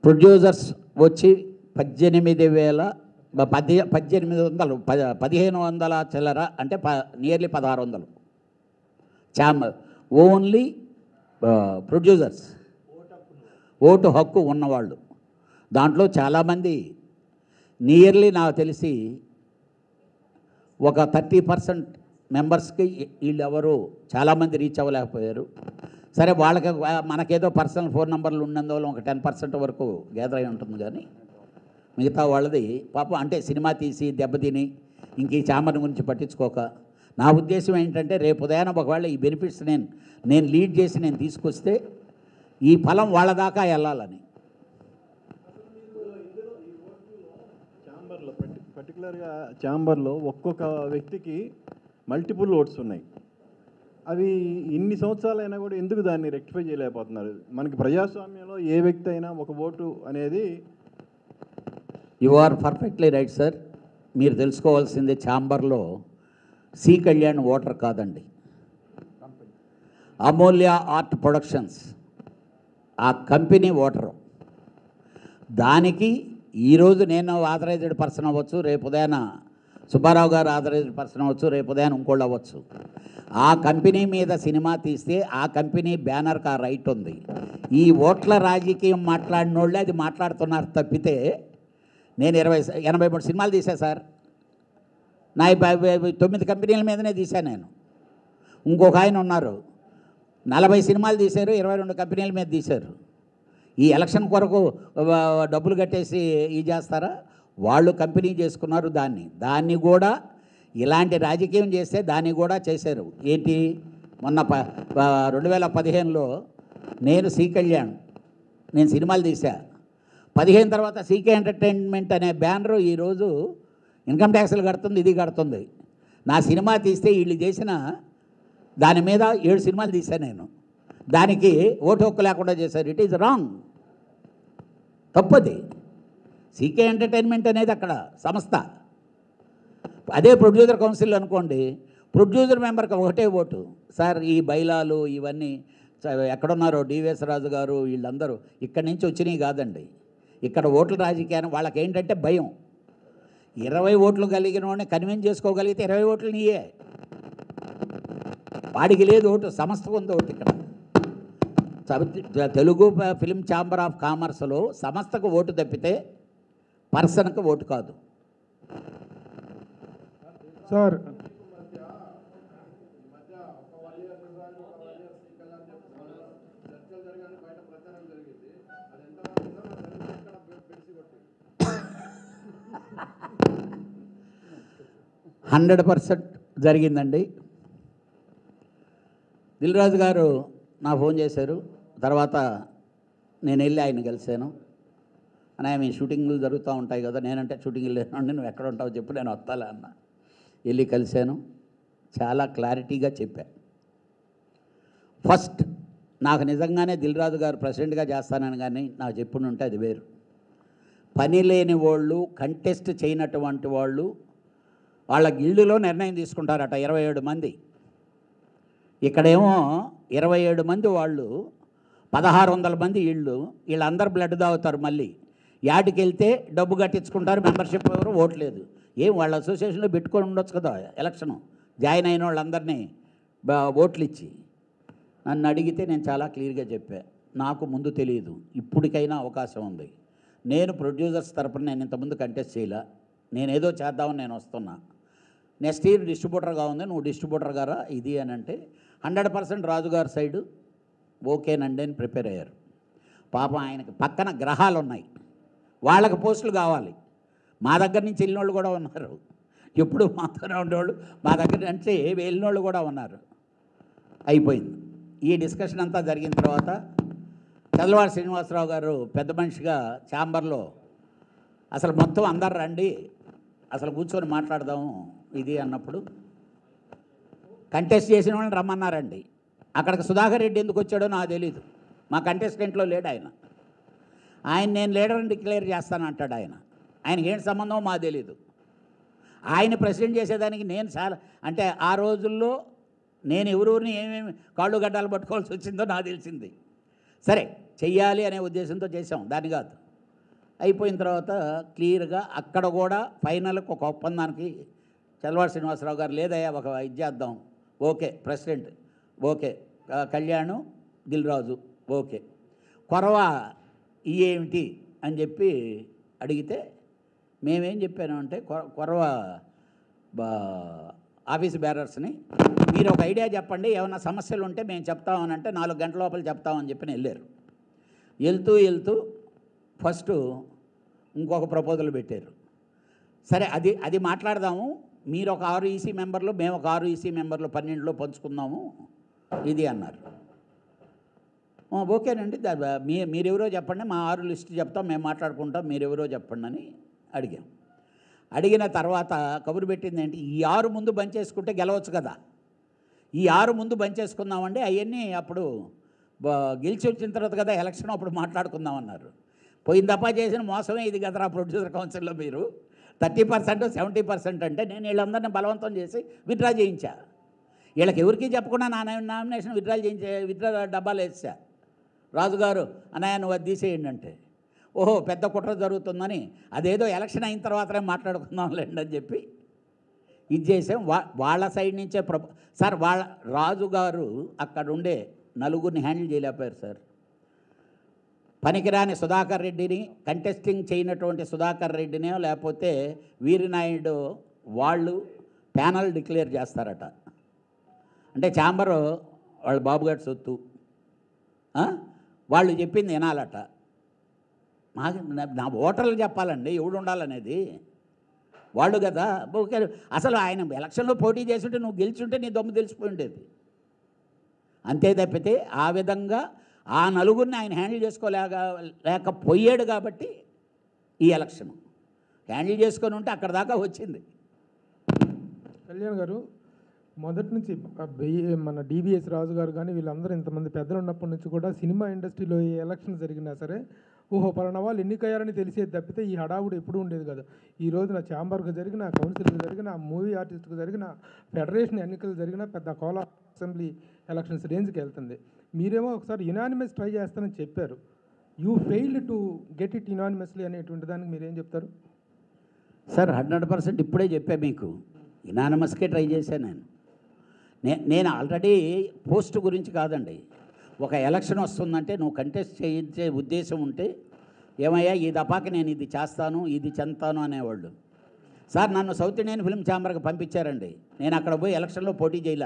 Producers వచ్చి 1500 చిల్లర అంటే nearly 1600 chamber only producers vote హక్కు ఉన్నవాళ్ళు. దాంట్లో చాలామంది నియర్లీ నాకు తెలిసి ఒక 30% మెంబర్స్కి వీళ్ళెవరు చాలామంది రీచ్ అవ్వలేకపోయారు. సరే, వాళ్ళకి మనకేదో పర్సనల్ ఫోన్ నెంబర్లు ఉన్నందువల్ల ఒక 10% వరకు గ్యాదర్ అయి ఉంటుంది. కానీ మిగతా వాళ్ళది పాపం అంటే సినిమా తీసి దెబ్బతిని ఇంక ఈ ఛాంబర్ గురించి పట్టించుకోక, నా ఉద్దేశం ఏంటంటే రేపు ఉదయాన ఒకవేళ ఈ బెనిఫిట్స్ నేను లీడ్ చేసి నేను తీసుకొస్తే ఈ ఫలం వాళ్ళ దాకా వెళ్ళాలని. పర్టికులర్గా ఛాంబర్లో ఒక్కొక్క వ్యక్తికి మల్టిపుల్ ఓట్స్ ఉన్నాయి. అవి ఇన్ని సంవత్సరాలైనా కూడా ఎందుకు దాన్ని రెక్టిఫై చేయలేకపోతున్నారు? మనకి ప్రజాస్వామ్యంలో ఏ వ్యక్తి అయినా ఒక ఓటు అనేది. You are perfectly right sir. మీరు తెలుసుకోవాల్సింది ఛాంబర్లో సి కళ్యాణ్ ఓటర్ కాదండి, అమూల్య ఆర్ట్ ప్రొడక్షన్స్ ఆ కంపెనీ ఓటరు. దానికి ఈరోజు నేను ఆథరైజ్డ్ పర్సన్ అవ్వచ్చు, రేపు ఉదయాన సుబ్బారావు గారు ఆథరైజ్డ్ పర్సన్ అవ్వచ్చు, రేపు ఉదయాన ఇంకోళ్ళు అవ్వచ్చు. ఆ కంపెనీ మీద సినిమా తీస్తే ఆ కంపెనీ బ్యానర్కి ఆ రైట్ ఉంది. ఈ ఓట్ల రాజకీయం మాట్లాడిన వాళ్ళే అది మాట్లాడుతున్నారు తప్పితే, నేను 83 సినిమాలు తీసా సార్. నా 9 కంపెనీల మీదనే తీశాను నేను. ఇంకొక ఆయన ఉన్నారు 40 సినిమాలు తీశారు, 22 కంపెనీల మీద తీశారు. ఈ ఎలక్షన్ కొరకు డబ్బులు కట్టేసి చేస్తారా? వాళ్ళు కంపెనీ చేసుకున్నారు. దాన్ని కూడా ఇలాంటి రాజకీయం చేస్తే దాన్ని కూడా చేశారు. ఏంటి, మొన్న 2015లో నేను సి కళ్యాణ్ నేను సినిమాలు తీసా. 15 తర్వాత సీకే ఎంటర్టైన్మెంట్ అనే బ్యానరు ఈరోజు ఇన్కమ్ ట్యాక్స్లు కడుతుంది, ఇది కడుతుంది. నా సినిమా తీస్తే వీళ్ళు చేసిన దాని మీద 7 సినిమాలు తీశాను నేను. దానికి ఓటు హక్కు లేకుండా చేశారు. ఇట్ ఈజ్ రాంగ్, తప్పది. సీకే ఎంటర్టైన్మెంట్ అనేది అక్కడ సంస్థ. అదే ప్రొడ్యూసర్ కౌన్సిల్ అనుకోండి, ప్రొడ్యూసర్ మెంబర్కి ఒకటే ఓటు. సార్, ఈ బైలాలు ఇవన్నీ ఎక్కడున్నారో డివిఎస్ రాజు గారు వీళ్ళందరూ ఇక్కడి నుంచి వచ్చినవి కాదండి. ఇక్కడ ఓట్ల రాజకీయాన్ని వాళ్ళకి ఏంటంటే భయం. 20 ఓట్లు కలిగిన వాడిని కన్విన్స్ చేసుకోగలిగితే 20 ఓట్లు నీయే. వాడికి లేదు ఓటు, సంస్థకు ఉంది ఓటు. ఇక్కడ తెలుగు ఫిలిం ఛాంబర్ ఆఫ్ కామర్స్లో సంస్థకు ఓటు తప్పితే పర్సన్కి ఓటు కాదు సార్. %100 జరిగిందండి. దిల్ రాజు గారు నా ఫోన్ చేశారు. తర్వాత నేను వెళ్ళి ఆయన కలిశాను. అని మీ షూటింగ్లు జరుగుతూ ఉంటాయి కదా. నేనంటే షూటింగ్లు లేనండి, నువ్వు ఎక్కడ ఉంటావు చెప్పు, నేను వస్తాలే అన్న. వెళ్ళి కలిశాను. చాలా క్లారిటీగా చెప్పా. ఫస్ట్ నాకు నిజంగానే దిల్ రాజు గారు ప్రెసిడెంట్గా చేస్తానని కానీ నాకు చెప్పుడు ఉంటే అది వేరు. పని లేని వాళ్ళు, కంటెస్ట్ చేయనటువంటి వాళ్ళు వాళ్ళ గిల్డులో నిర్ణయం తీసుకుంటారట. 27 మంది. ఇక్కడేమో 27 మంది వాళ్ళు, 1600 మంది వీళ్ళందరూ బ్లడ్ తాగుతారు. మళ్ళీ యాడికి వెళ్తే డబ్బు కట్టించుకుంటారు, మెంబర్షిప్ ఎవరు, ఓట్లేదు. ఏం వాళ్ళ అసోసియేషన్లో పెట్టుకొని ఉండొచ్చు కదా. ఎలక్షను జాయిన్ అయిన వాళ్ళందరినీ ఓట్లు ఇచ్చి. నన్ను అడిగితే నేను చాలా క్లియర్గా చెప్పా, నాకు ముందు తెలియదు, ఇప్పటికైనా అవకాశం ఉంది. నేను ప్రొడ్యూసర్స్ తరపున నేను ఇంతకుముందు కంటెస్ట్ చేయలే, నేనేదో చేద్దామని నేను వస్తున్నా. నెక్స్ట్ ఇయర్ డిస్ట్రిబ్యూటర్గా ఉంది, నువ్వు డిస్ట్రిబ్యూటర్ గారా ఇది అని అంటే 100% రాజుగారి సైడు ఓకేనండి అని ప్రిపేర్ అయ్యారు. పాపం ఆయనకి పక్కన గ్రహాలు ఉన్నాయి, వాళ్ళకి పోస్టులు కావాలి. మా దగ్గర నుంచి వెళ్ళినోళ్ళు కూడా ఉన్నారు, ఎప్పుడు మాతోనే ఉండేవాళ్ళు. మా దగ్గర నుంచి వెళ్ళినోళ్ళు కూడా ఉన్నారు. అయిపోయింది. ఈ డిస్కషన్ అంతా జరిగిన తర్వాత చదలవాడి శ్రీనివాసరావు గారు పెద్ద మనిషిగా ఛాంబర్లో అసలు మొత్తం అందరు రండి, అసలు కూర్చొని మాట్లాడదాము ఇది అన్నప్పుడు కంటెస్ట్ చేసిన వాళ్ళని రమ్మన్నారండి. అక్కడికి సుధాకర్ రెడ్డి ఎందుకు వచ్చాడో నాకు తెలీదు. మా కంటెస్టెంట్లో లేడు ఆయన. నేను లీడర్ని డిక్లేర్ చేస్తాను అంటాడు ఆయన. ఆయనకి ఏంటి సంబంధం మాకు తెలీదు. ఆయన ప్రెసిడెంట్ చేసేదానికి నేను చాలా అంటే ఆ రోజుల్లో నేను ఎవరెవరిని ఏమేమి కాళ్ళు గడ్డాలు పట్టుకోవాల్సి వచ్చిందో నాకు తెలిసింది. సరే, చెయ్యాలి అనే ఉద్దేశంతో చేసాం, దాన్ని కాదు. అయిపోయిన తర్వాత క్లియర్గా అక్కడ కూడా ఫైనల్కి ఒక ఒప్పందానికి చలవాడి శ్రీనివాసరావు గారు లేదయ్యా ఒక ఇది చేద్దాం, okay president okay, Kalyan Dil Raju okay, కొరవ ఏమిటి అని చెప్పి అడిగితే మేమేం చెప్పాను అంటే కొరవ ఆఫీస్ బేరర్స్ని మీరు ఒక ఐడియా చెప్పండి, ఏమైనా సమస్యలు ఉంటే మేము చెప్తామని అంటే 4 గంటల లోపల చెప్తామని చెప్పి వెళ్ళారు. వెళ్తూ ఫస్ట్ ఇంకొక ప్రపోజల్ పెట్టారు. సరే అది మాట్లాడదాము, మీరు ఒక 6 ఈసీ మెంబర్లు మేము ఒక 6 ఈసీ మెంబర్లు 12లో పంచుకుందాము ఇది అన్నారు. ఓకేనండి, మీరెవరో చెప్పండి, మా 6 లిస్ట్ చెప్తాం, మేము మాట్లాడుకుంటాం, మీరెవరో చెప్పండి అని అడిగాం. అడిగిన తర్వాత కబురు పెట్టింది ఏంటి, ఈ 6 ముందు బంచేసుకుంటే గెలవచ్చు కదా, ఈ 6 ముందు బంచేసుకుందామండి, అవన్నీ అప్పుడు గెలిచి వచ్చిన తర్వాత కదా ఎలక్షన్ అప్పుడు మాట్లాడుకుందామన్నారు. పోయిన దఫా చేసిన మోసమే ఇది కదరా ప్రొడ్యూసర్ కౌన్సిల్లో, మీరు 30% 70% అంటే నేను వీళ్ళందరినీ బలవంతం చేసి విత్డ్రా చేయించా. వీళ్ళకి ఎవరికి చెప్పకుండా నా నామినేషన్ విత్డ్రా డబ్బాలు వేసా. రాజుగారు అన్నయ్య నువ్వు అది తీసేయండి అంటే, ఓహో పెద్ద కుట్ర జరుగుతుందని అదేదో ఎలక్షన్ అయిన తర్వాతనే మాట్లాడుకుందాంలేండి అని చెప్పి ఇది చేసాం. వాళ్ళ సైడ్ నుంచే సార్ వాళ్ళ రాజుగారు అక్కడ ఉండే నలుగురిని హ్యాండిల్ చేయలేకపోయారు సార్. పనికిరాని సుధాకర్ రెడ్డిని, కంటెస్టింగ్ చేయనటువంటి సుధాకర్ రెడ్డినే లేకపోతే వీరినాయుడు వాళ్ళు ప్యానల్ డిక్లేర్ చేస్తారట. అంటే ఛాంబరు వాళ్ళ బాబుగారి సొత్తు, వాళ్ళు చెప్పింది వినాలట. నా ఓటర్లు చెప్పాలండి ఎవడు ఉండాలనేది, వాళ్ళు కదా. అసలు ఆయన ఎలక్షన్లో పోటీ చేస్తుంటే నువ్వు గెలిచుంటే నీ దమ్ము తెలిసిపోయి ఉండేది. అంతే తప్పితే ఆ విధంగా ఆ నలుగురిని ఆయన హ్యాండిల్ లేకపోయాడు కాబట్టి ఈ ఎలక్షన్ హ్యాండిల్ చేసుకొని ఉంటే అక్కడ దాకా వచ్చింది. కళ్యాణ్ గారు మొదటి నుంచి మన డివిఎస్ రాజు గారు కానీ వీళ్ళందరూ ఇంతమంది పెద్దలు ఉన్నప్పటి నుంచి కూడా సినిమా ఇండస్ట్రీలో ఏ ఎలక్షన్ జరిగినా సరే ఓహో పలానా వాళ్ళు ఎన్నికయ్యారని తెలిసేది తప్పితే ఈ హడావుడు ఎప్పుడూ ఉండేది కదా. ఈ రోజున ఛాంబర్కి జరిగిన, కౌన్సిల్కి జరిగిన, మూవీ ఆర్టిస్ట్కి జరిగిన, ఫెడరేషన్ ఎన్నికలు జరిగిన పెద్ద కోలా అసెంబ్లీ ఎలక్షన్స్ రేంజ్కి వెళ్తుంది. మీరేమో ఒకసారి యునానిమస్ ట్రై చేస్తానని చెప్పారు. You failed to get it unanimously అనేటువంటి దానికి మీరేం చెప్తారు? సార్ 100% ఇప్పుడే చెప్పా మీకు, యునానిమస్కే ట్రై చేశాను నేను ఆల్రెడీ పోస్ట్ గురించి కాదండి. ఒక ఎలక్షన్ వస్తుందంటే నువ్వు కంటెస్ట్ చేయించే ఉద్దేశం ఉంటే ఏమయ్యా ఈ దపాకి నేను ఇది చేస్తాను ఇది చెంతాను అనేవాళ్ళు. సార్ నన్ను సౌత్ ఇండియన్ ఫిల్మ్ ఛాంబర్కి పంపించారండి, నేను అక్కడ పోయి ఎలక్షన్లో పోటీ చేయలే.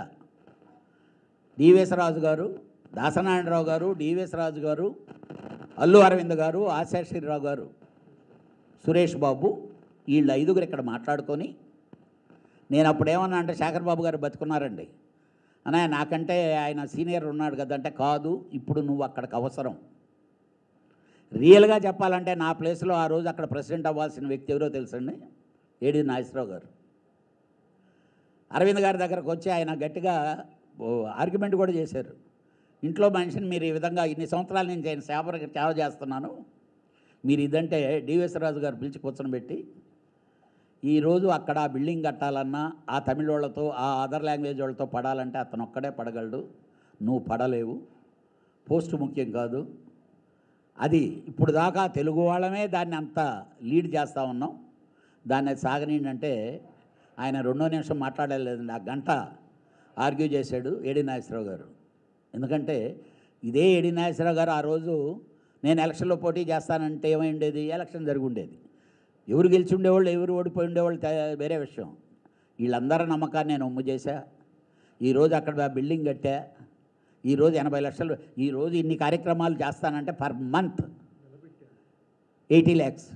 డివిఎస్ రాజు గారు, దాసనారాయణరావు గారు, డివిఎస్ రాజు గారు, అల్లు అరవింద్ గారు, ఆశాశ్రీరావు గారు, సురేష్ బాబు, వీళ్ళు 5గురు ఇక్కడ మాట్లాడుకొని నేను అప్పుడు ఏమన్నా అంటే శేఖర్ బాబు గారు బతుకున్నారండి అన్నయ్య, నాకంటే ఆయన సీనియర్ ఉన్నాడు కదా అంటే, కాదు ఇప్పుడు నువ్వు అక్కడికి అవసరం. రియల్గా చెప్పాలంటే నా ప్లేస్లో ఆ రోజు అక్కడ ప్రెసిడెంట్ అవ్వాల్సిన వ్యక్తి ఎవరో తెలుసండి, ఏడి నాగేశ్వరరావు గారు. అరవింద్ గారి దగ్గరకు వచ్చి ఆయన గట్టిగా ఆర్గ్యుమెంట్ కూడా చేశారు. ఇంట్లో మనిషిని మీరు ఈ విధంగా ఇన్ని సంవత్సరాల నుంచి ఆయన సేవ చేస్తున్నాను, మీరు ఇదంటే డివిఎస్ రాజు గారు పిలిచి కూర్చొని ఈరోజు అక్కడ బిల్డింగ్ కట్టాలన్నా ఆ తమిళ వాళ్ళతో ఆ అదర్ లాంగ్వేజ్ వాళ్ళతో పడాలంటే అతను ఒక్కడే పడగలడు, నువ్వు పడలేవు, పోస్ట్ ముఖ్యం కాదు. అది ఇప్పుడు దాకా తెలుగు వాళ్ళమే దాన్ని అంత లీడ్ చేస్తూ ఉన్నాం, దాన్ని సాగనీయండి అంటే ఆయన 2వ నిమిషం మాట్లాడలేదండి, ఆ గంట ఆర్గ్యూ చేశాడు ఏడి నాగేశ్వరరావు గారు. ఎందుకంటే ఇదే ఏడి నాగేశ్వరరావు గారు ఆ రోజు నేను ఎలక్షన్లో పోటీ చేస్తానంటే ఏమై ఉండేది, ఎలక్షన్ జరిగి ఉండేది. ఎవరు గెలిచి ఉండేవాళ్ళు ఎవరు ఓడిపోయి ఉండేవాళ్ళు వేరే విషయం. వీళ్ళందరి నమ్మకాన్ని నేను ఒమ్ము చేశా. ఈరోజు అక్కడ బిల్డింగ్ కట్టా, ఈరోజు 80 లక్షలు, ఈరోజు ఇన్ని కార్యక్రమాలు చేస్తానంటే పర్ మంత్ 80 lakhs.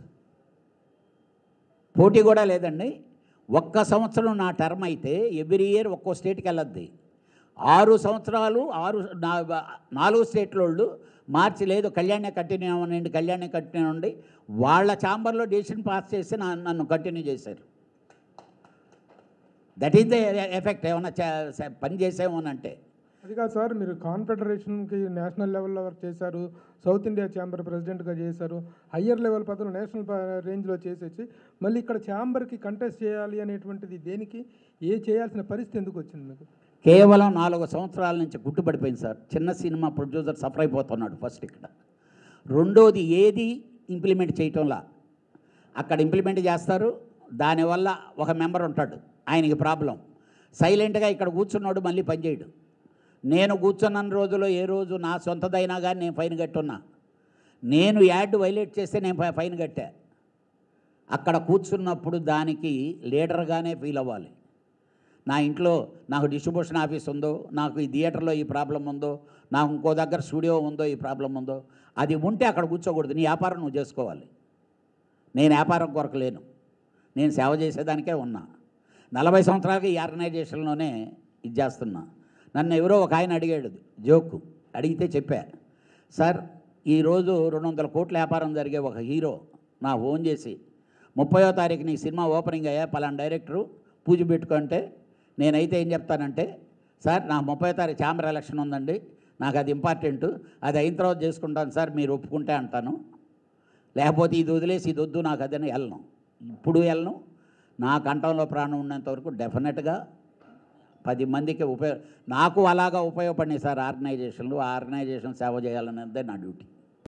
పోటీ కూడా లేదండి. ఒక్క సంవత్సరం నా టర్మ్ అయితే ఎవ్రీ ఇయర్ ఒక్కో స్టేట్కి వెళ్ళొద్ది. 6 సంవత్సరాలు 4 స్టేట్ల వాళ్ళు మార్చి లేదు కళ్యాణ్నే కంటిన్యూ అవ్వనండి, కళ్యాణ్నే కంటిన్యూ అవ్వండి, వాళ్ళ ఛాంబర్లో డెసిషన్ పాస్ చేసి నన్ను కంటిన్యూ చేశారు. That is the effect. ఏమన్నా పని చేసేమోనంటే అది కాదు సార్, మీరు కాన్ఫెడరేషన్కి నేషనల్ లెవెల్లో వర్క్ చేశారు, సౌత్ ఇండియా ఛాంబర్ ప్రెసిడెంట్గా చేశారు, హయ్యర్ లెవెల్ పదవులు నేషనల్ రేంజ్లో చేసేసి మళ్ళీ ఇక్కడ ఛాంబర్కి కంటెస్ట్ చేయాలి అనేటువంటిది దేనికి, చేయాల్సిన పరిస్థితి ఎందుకు వచ్చింది మీకు? కేవలం 4 సంవత్సరాల నుంచి గుట్టుపడిపోయింది సార్. చిన్న సినిమా ప్రొడ్యూసర్ సఫర్ అయిపోతున్నాడు ఫస్ట్ ఇక్కడ. రెండోది ఏది ఇంప్లిమెంట్ చేయటంలా. అక్కడ ఇంప్లిమెంట్ చేస్తారు. దానివల్ల ఒక మెంబర్ ఉంటాడు, ఆయనకి ప్రాబ్లం. సైలెంట్గా ఇక్కడ కూర్చున్నాడు, మళ్ళీ పనిచేయడు. నేను కూర్చున్న రోజులో ఏ రోజు నా సొంతదైనా కానీ నేను ఫైన్ కట్టున్నా. నేను యాడ్ వైలేట్ చేస్తే నేను ఫైన్ కట్టా. అక్కడ కూర్చున్నప్పుడు దానికి లీడర్గానే ఫీల్ అవ్వాలి. నా ఇంట్లో నాకు డిస్ట్రిబ్యూషన్ ఆఫీస్ ఉందో, నాకు ఈ థియేటర్లో ఈ ప్రాబ్లం ఉందో, నాకు ఇంకో దగ్గర స్టూడియో ఉందో ఈ ప్రాబ్లం ఉందో, అది ఉంటే అక్కడ కూర్చోకూడదు. నీ వ్యాపారం నువ్వు చేసుకోవాలి. నేను వ్యాపారం కొరకు లేను, నేను సేవ చేసేదానికే ఉన్నా. 40 సంవత్సరాలకి ఈ ఆర్గనైజేషన్లోనే ఇది చేస్తున్నా. నన్ను ఎవరో ఒక ఆయన అడిగాడు, జోకు అడిగితే చెప్పా, సార్ ఈరోజు 200 కోట్ల వ్యాపారం జరిగే ఒక హీరో నా ఫోన్ చేసి 30వ తారీఖు నీ సినిమా ఓపెనింగ్ అయ్యా, పలానా డైరెక్టరు పూజ పెట్టుకుంటే, నేనైతే ఏం చెప్తానంటే, సార్ నాకు 30వ తారీఖు ఛాంబర్ ఎలక్షన్ ఉందండి, నాకు అది ఇంపార్టెంటు, అది అయిన తర్వాత చేసుకుంటాను సార్, మీరు ఒప్పుకుంటే అంటాను. లేకపోతే ఇది వదిలేసి ఇది వద్దు నాకు అదని వెళ్ళను. ఇప్పుడు వెళ్ళను. నా కంఠంలో ప్రాణం ఉన్నంత వరకు డెఫినెట్గా 10 మందికి నాకు అలాగా ఉపయోగపడినాయి సార్ ఆర్గనైజేషన్లు. ఆ ఆర్గనైజేషన్ సేవ చేయాలనేదే నా డ్యూటీ.